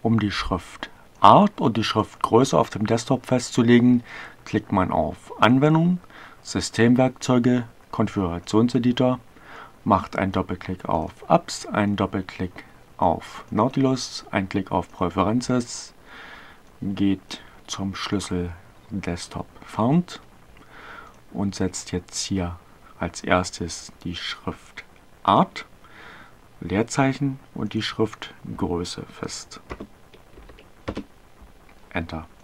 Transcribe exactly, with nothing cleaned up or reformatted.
Um die Schriftart und die Schriftgröße auf dem Desktop festzulegen, klickt man auf Anwendung, Systemwerkzeuge, Konfigurationseditor, macht einen Doppelklick auf Apps, einen Doppelklick auf Nautilus, einen Klick auf Präferences, geht zum Schlüssel Desktop Found und setzt jetzt hier als erstes die Schriftart, Leerzeichen und die Schriftgröße fest. Enter.